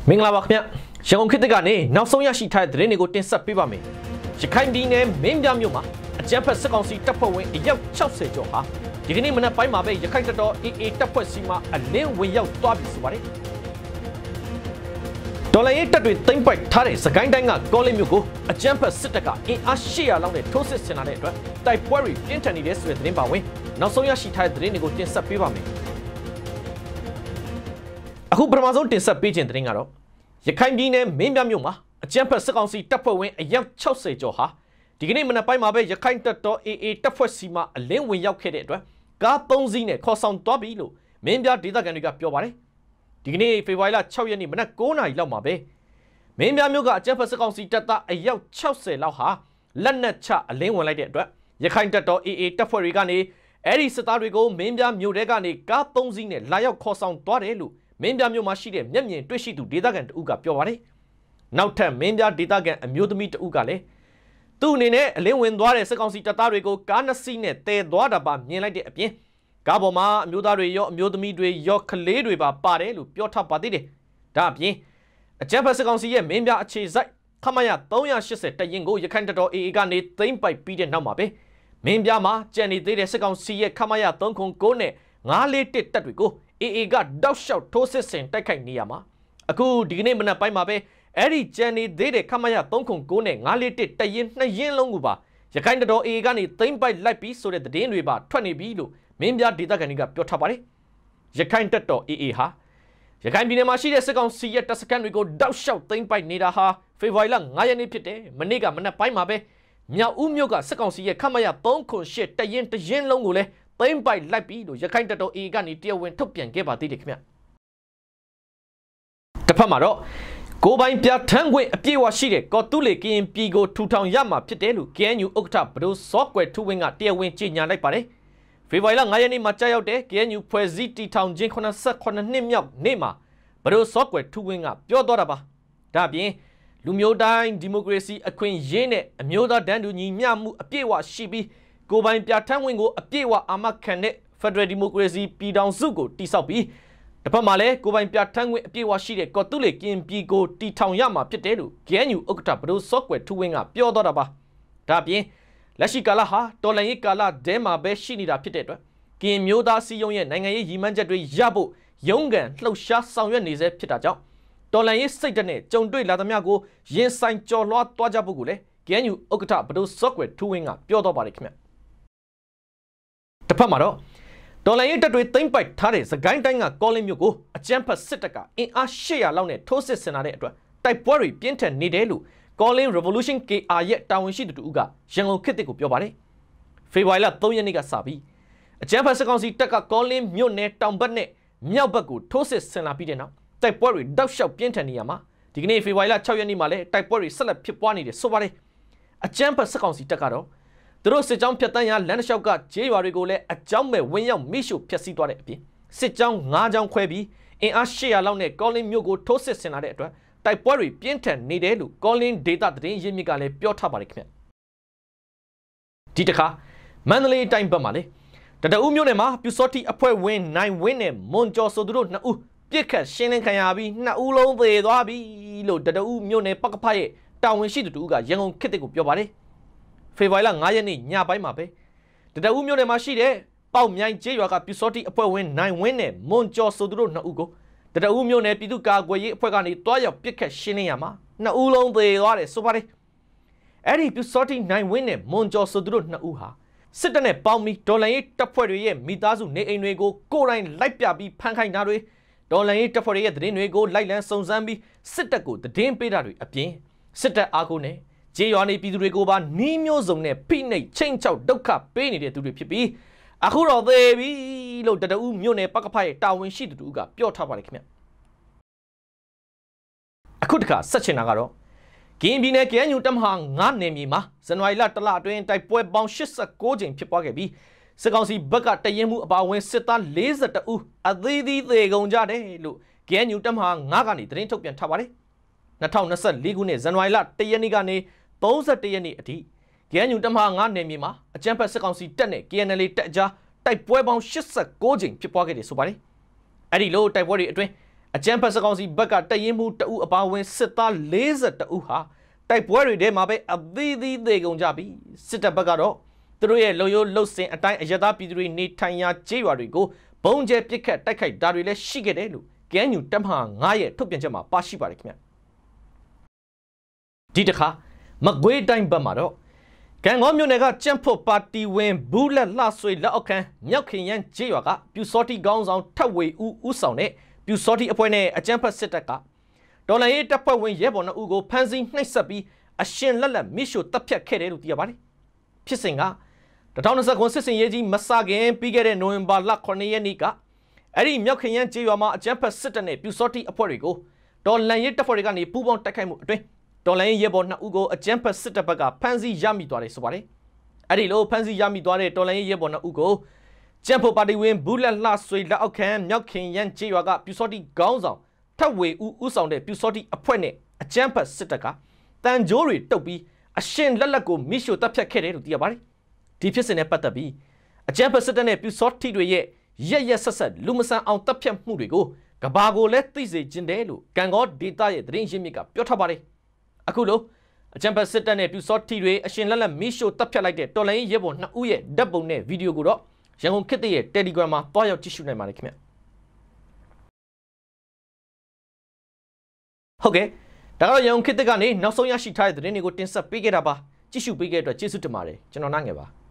မင်္ဂလာပါခင်ဗျရန်ကုန်ခေတ်ကနေနောက်ဆုံးရရှိထားတဲ့သတင်းတွေကိုတင်ဆက်ပေးပါမယ်ရခိုင်ပြည်နယ်မင်းပြမြို့မှာအကြမ်းဖက်စစ်ကောင်စီတပ်ဖွဲ့ဝင်အယောက်60ကျော်ဟာဒီကနေ့မနက်ပိုင်းမှာပဲရခိုင်တပ်တော် AA တပ်ဖွဲ့စီမှအလင်းဝင်ရောက်သွားပြီဆိုပါတယ်ဒေါ်လာရေးတပ်တွေသိမ်းပိုက်ထားတဲ့စကိုင်းတိုင်းကကောလင်းမြို့ကိုအကြမ်းဖက်စစ်တပ်ကအင်အား800လောက်နဲ့ထိုးစစ်ဆင်လာတဲ့အတွက်တိုက်ပွဲတွေပြင်းထန်နေတဲ့ဆိုတဲ့သတင်းပါဝင်နောက်ဆုံးရရှိထားတဲ့သတင်းတွေကိုတင်ဆက်ပေးပါမယ်အခုပထမဆုံးတင်ဆက်ပေးခြင်းသတင်းကတော့ရခိုင်ပြည်နယ်မင်းပြမြို့မှာအကြမ်းဖက်စစ်ကောင်စီတပ်ဖွဲ့ဝင်အယောက်60ကျော်ဟာဒီကနေ့မနက်ပိုင်းမှာပဲရခိုင်တပ်တော် AA တပ်ဖွဲ့စီမှအလင်းဝင်ရောက်ခဲ့တဲ့အတွက်ကား3စီးနဲ့ခေါ်ဆောင်သွားပြီလို့မင်းပြဒေသခံတွေကပြောပါတယ်ဒီကနေ့ဖေဖော်ဝါရီလ6ရက်နေ့မနက်9နာရီလောက်မှာပဲမင်းပြမြို့ကအကြမ်းဖက်စစ်ကောင်စီတပ်သားအယောက်60လောက်ဟာလက်နက်ချအလင်းဝင်လိုက်တဲ့အတွက်ရခိုင်တပ်တော် AA တပ်ဖွဲ့တွေကနေအဲ့ဒီစစ်သားတွေကိုမင်းပြမြို့ထဲကနေကား3စီးနဲ့လာရောက်ခေါ်ဆောင်သွားတယ်လို့မင်းပြမြို့မှာရှိတဲ့မျက်မြင်တွေ့ရှိသူဒေသခံတဦးကပြောပါတယ်နောက်ထပ်မင်းပြဒေသခံအမျိုးသမီးတဦးကလည်းသူ့အနေနဲ့အလင်းဝင်သွားတဲ့စစ်ကောင်စီတပ်သားတွေကိုကား2စီးနဲ့တည်သွားတာပါမြင်လိုက်တဲ့အပြင်ကားပေါ်မှာအမျိုးသားတွေရောအမျိုးသမီးတွေရောကလေးတွေပါပါတယ်လို့ပြောထားပါသေးတယ်ဒါအပြင်အကြမ်းဖက်စစ်ကောင်စီရဲ့မင်းပြအခြေစိုက်ခမရ380တရင်ကိုရခိုင်တပ်တော် AA ကနေသိမ်းပိုက်ပြီးတဲ့နောက်မှာပဲမင်းပြမှာကြံနေသေးတဲ့စစ်ကောင်စီရဲ့ခမရ309နဲ့941တပ်တွေကိုAA ကတောက်လျှောက်ထိုးစစ်ဆင်တိုက်ခိုက်နေရမှာအခုဒီကနေ့မနက်ပိုင်းမှာပဲအဲ့ဒီကြံနေသေးတဲ့ခမရ309နဲ့941တရင်2ရင်လုံးကိုပါရခိုင်တပ်တော် AA ကနေသိမ်းပိုက်လိုက်ပြီးဆိုတဲ့သတင်းတွေပါထွက်နေပြီလို့မင်းပြဒေသခံတွေကပြောထားပါတယ်ရခိုင်တပ်တော် AA ဟာရခိုင်ပြည်နယ်မှာရှိတဲ့စစ်ကောင်စီရဲ့တပ်စခန်းတွေကိုတောက်လျှောက်သိမ်းပိုက်နေတာဟာဖေဖော်ဝါရီလ9ရက်နေ့ဖြစ်တယ်မနေ့ကမနက်ပိုင်းမှာပဲမြောက်ဦးမြို့ကစစ်ကောင်စီရဲ့ခမရ308တရင်လုံးကိုလည်းသိမ်းပိုက်လိုက်ပြီလို့ရခိုင်တပ်တော် AA ကနေတရားဝင်ထုတ်ပြန်ခဲ့ပါသေးတယ်ခင်ဗျတစ်ဖက်မှာတော့ကိုပိုင်ပြဋ္ဌာန်းခွင့်အပြည့်အဝရှိတဲ့ကော်တူးလေကရင်ပြည်ကိုထူထောင်ရမှာဖြစ်တယ်လို့ KNU ဥက္ကဋ္ဌဘဒိုစောကွယ်ထူးဝင်းကတရားဝင်ကြေညာလိုက်ပါတယ်ဖေဖော်ဝါရီလ9ရက်နေ့မှာကြာရောက်တဲ့ KNU ဖွဲ့စည်းတည်ထောင်ခြင်း89နှစ်မြောက်နေ့မှာဘဒိုစောကွယ်ထူးဝင်းကပြောသွားတာပါဒါ့အပြင်လူမျိုးတိုင်းဒီမိုကရေစီအခွင့်အရေးနဲ့အမျိုးသားတန်းတူညီမျှမှုအပြည့်အဝရှိပြီးကိုပိုင်ပြဋ္ဌာန်းခွင့်ကိုအပြည့်အဝအာမခံတဲ့ Federal Democracy ပြည်ထောင်စုကိုတည်ဆောက်ပြီးတစ်ဖက်မှာလည်းကိုပိုင်ပြဋ္ဌာန်းခွင့်အပြည့်အဝရှိတဲ့ကော်တူးလေကရင်ပြည်ကိုတည်ထောင်ရမှာဖြစ်တယ်လို့ KNU ဥက္ကဋ္ဌဘဒိုစောကွယ်ထူးဝင်းကပြောသွားတာပါဒါအပြင်လက်ရှိကာလဟာတော်လှန်ရေးကာလဒဲမှာပဲရှိနေတာဖြစ်တဲ့အတွက်ကရင်မျိုးသားစီးရုံးရဲ့နိုင်ငံရေးရည်မှန်းချက်တွေရဖို့ရုန်းကန်လှုပ်ရှားဆောင်ရွက်နေစေဖြစ်တာကြောင့်တော်လှန်ရေးစိတ်ဓာတ်နဲ့ကြုံတွေ့လာသမျှကိုရင်ဆိုင်ကြော်လွှားသွားကြဖို့ကိုလည်း KNU ဥက္ကဋ္ဌဘဒိုစောကွယ်ထူးဝင်းကပြောတော့ပါတယ်ခင်ဗျတစ်ဖက်မှာတော့ဒေါ်လာရေးတပ်တွေသိမ်းပိုက်ထားတဲ့စကိုင်းတိုင်းကကောလင်းမြို့ကိုအကြမ်းဖက်စစ်တပ်ကအင်အား800လောက်နဲ့ထိုးစစ်ဆင်လာတဲ့အတွက်တိုက်ပွဲတွေပြင်းထန်နေတယ်လို့ Kawlin Revolution KR ရဲ့တာဝန်ရှိသူတို့ကရန်ကုန်ခေတ်သစ်ကိုပြောပါတယ်ဖေဖော်ဝါရီလ3ရက်နေ့ကစပြီးအကြမ်းဖက်စစ်ကောင်စီတပ်ကကောလင်းမြို့နယ်တောင်ဘက်နဲ့မြောက်ဘက်ကိုထိုးစစ်ဆင်လာပြီးတဲ့နောက်တိုက်ပွဲတွေတောက်လျှောက်ပြင်းထန်နေရမှာဒီကနေ့ဖေဖော်ဝါရီလ6ရက်နေ့မှာလည်းတိုက်ပွဲတွေဆက်လက်ဖြစ်ပွားနေတယ်ဆိုပါတယ်အကြမ်းဖက်စစ်ကောင်စီတပ်ကတော့သူတို့စစ်ကြောင်းဖြတ်တန်းရာလမ်းတစ်လျှောက်ကဂျေးရွာတွေကိုလည်းအကြောင်းမဲ့ဝင်းရောက်မိရှုဖျက်ဆီးသွားတဲ့အပြင်စစ်ကြောင်း9ကြောင်းခွဲပြီးအင်အား800လောက်နဲ့ကောလင်းမြို့ကိုထိုးစစ်ဆင်လာတဲ့အတွက်တိုက်ပွဲတွေပြင်းထန်နေတယ်လို့ကောလင်းဒေတာသတင်းရင်းမြစ်ကလည်းပြောထားပါတယ်ခင်ဗျဒီတစ်ခါမန္တလေးတိုင်းဘက်မှာလေတတအူးမြို့နယ်မှာပြူစောတိအဖွဲ့ဝင်နိုင်ဝင်းနဲ့မွန်ကျော်ဆိုသူတို့2ဦးပြစ်ခတ်ရှင်းလင်းခံရပြီး2ဦးလုံးသေသွားပြီလို့တတအူးမြို့နယ်ပကဖရဲ့တာဝန်ရှိသူတို့ကရန်ကုန်ခေတ်သစ်ကိုပြောပါတယ်ဖေဖော်ဝါရီလ9ရက်နေ့ညပိုင်းမှာပဲတတအူးမြို့နယ်မှာရှိတဲ့ပေါက်မြိုင်ကျေးရွာကပြူစောတိအဖွဲ့ဝင်နိုင်ဝင်းနဲ့မွန်ကျော်ဆိုသူတို့2ဦးကိုတတအူးမြို့နယ်ပြည်သူ့ကာကွယ်ရေးအဖွဲ့ကနေတွားရောက်ပစ်ခတ်ရှင်းလင်းရမှာ2ဦးလုံးသေသွားတယ်ဆိုပါတယ်အဲ့ဒီပြူစောတိနိုင်ဝင်းနဲ့မွန်ကျော်ဆိုသူတို့2ဦးဟာစစ်တပ်နဲ့ပေါင်းပြီးဒေါ်လာရေးတပ်ဖွဲ့တွေရဲ့မိသားစုနေအိမ်တွေကိုကိုယ်တိုင်လိုက်ပြပြီးဖမ်းခိုင်းတာတွေဒေါ်လာရေးတပ်ဖွဲ့တွေရဲ့သတင်းတွေကိုလိုက်လံစုံစမ်းပြီးစစ်တပ်ကိုသတင်းပေးတာတွေအပြင်စစ်တပ်အားကိုနဲ့ကျေးရွာနေပြည်သူတွေကိုပါနှီးမျိုးစုံနဲ့ဖိနှိပ်ချိန်ချောက်ဒုက္ခပေးနေတဲ့သူတွေဖြစ်ပြီးအခုတော့သေပြီလို့တတအူးမြို့နယ်ပကဖရဲ့တာဝန်ရှိသူတို့ကပြောထားပါတယ်ခင်ဗျအခုတခါဆက်ချင်တာကတော့ကရင်ပြည်နယ် KNU တပ်မဟာ9နယ်မြေမှာဇန်နဝါရီလ1လအတွင်းတိုက်ပွဲပေါင်း89ကြိမ်ဖြစ်ပွားခဲ့ပြီးစစ်ကောင်စီဘက်ကတရင်မှုအပါအဝင်စစ်သား42ဦးအသေးသေးသေကုန်ကြတယ်လို့ KNU တပ်မဟာ9ကနေသတင်းထုတ်ပြန်ထားပါတယ်2024ခုနှစ်ဇန်နဝါရီလ1ရက်နေ့ကနေ31ရက်နေ့အထိ KNU တပ်မဟာ9နယ်မြေမှာအကြမ်းဖက်စစ်ကောင်စီတပ်နဲ့ KNL တပ်အကြားတိုက်ပွဲပေါင်း89ကြိမ်ဖြစ်ပွားခဲ့တယ်ဆိုပါတယ်အဲ့ဒီလိုတိုက်ပွဲတွေအတွင်းအကြမ်းဖက်စကောင်စီဘက်ကတရင်မှုတအုပ်အပါဝင်စစ်သား40တအုပ်ဟာတိုက်ပွဲတွေထဲမှာပဲအသီးသီးသေကုန်ကြပြီစစ်တပ်ဘက်ကတော့သူတို့ရဲ့လုံယိုလှုပ်စင်အတိုင်းအရသာပြည်သူတွေနေထိုင်ရာကျေးရွာတွေကိုဘုံကျဲပစ်ခတ်တိုက်ခိုက်တာတွေလည်းရှိခဲ့တယ်လို့ KNU တပ်မဟာ9ရဲ့ထုတ်ပြန်ချက်မှာပါရှိပါတယ်ခင်ဗျဒီတစ်ခါမကွေးတိုင်းဘက်မှာတော့ကံကောမြို့နယ်ကကြံ့ဖို့ပါတီဝင်ဘူးလက်လှဆွေလက်အောက်ခံမြောက်ခင်ရန်ကျေးရွာကပြူစောတိကောင်းဆောင်ထပ်ဝေဦးဆောင်တဲ့ပြူစောတိအဖွဲ့နဲ့အကြံ့ဖက်စစ်တပ်ကဒေါ်လာရေးတပ်ဖွဲ့ဝင်ရဲဘော်2ဦးကိုဖမ်းဆီးနှိပ်စက်ပြီးအရှင်လက်လက်မိရှို့တပ်ဖြတ်ခဲ့တယ်လို့သိရပါတယ်ဖြစ်စဉ်က2029စစ်စင်ရေးကြီးမစခင်ပြီးခဲ့တဲ့နိုဝင်ဘာလ9ရက်နေ့ကအဲ့ဒီမြောက်ခင်ရန်ကျေးရွာမှာအကြံ့ဖက်စစ်တပ်နဲ့ပြူစောတိအဖွဲ့တွေကိုဒေါ်လာရေးတပ်ဖွဲ့တွေကနေပူးပေါင်းတိုက်ခိုက်မှုအတွင်းဒေါ်လာရေးရဲဘော်2ဦးကိုအကြံ့ဖက်စစ်တပ်ဘက်ကဖမ်းဆီးရမိသွားတယ်ဆိုပါတယ်အဲ့ဒီလိုဖမ်းဆီးရမိသွားတဲ့ဒေါ်လာရေးရဲဘော်2ဦးကိုကြံ့ဖို့ပါတီဝင်ဘူးလက်လှဆွေလက်အောက်ခံမြောက်ခင်ရန်ကျေးရွာကပြူစောတိခေါင်းဆောင်ထပ်ဝေဦးဆောင်တဲ့ပြူစောတိအဖွဲ့နဲ့အကြံ့ဖက်စစ်တပ်ကတန်ကြိုးတွေတုပ်ပြီးအရှင်လက်လက်ကိုမိရှို့တပ်ဖြတ်ခဲ့တယ်လို့သိရပါတယ်ဒီဖြစ်စဉ်နဲ့ပတ်သက်ပြီးအကြံ့ဖက်စစ်တပ်နဲ့ပြူစောတိတွေရဲ့ရက်ဆက်လူမဆန်အောင်တပ်ဖြတ်မှုတွေကိုကဘာကိုလည်းသိစေခြင်းတယ်လို့ကံကောဒေတာရဲ့သတင်းရင်းမြစ်ကပြောထားပါတယ်အခုလိုအကြံ့ဖက်စစ်တပ်နဲ့ပြူစောတိတွေအရှင်လက်လက်မိရှို့တပ်ဖြတ်လိုက်တဲ့တော်လိုင်းရဲဘော်2ဦးရဲ့ဓာတ်ပုံနဲ့ဗီဒီယိုကိုတော့ရန်ကုန်ခေတ်သစ်ရဲ့ Telegram မှာတွားရောက်ကြည့်ရှုနိုင်ပါတယ်ခင်ဗျဟုတ်ကဲ့ဒါကတော့ရန်ကုန်ခေတ်သစ်ကနေနောက်ဆုံးရရှိထားတဲ့သတင်းတွေကိုတင်ဆက်ပေးခဲ့တာပါကြည့်ရှုပေးခဲ့တဲ့အတွက်ကျေးဇူးတင်ပါတယ်ကျွန်တော်နိုင်ငယ်ပါ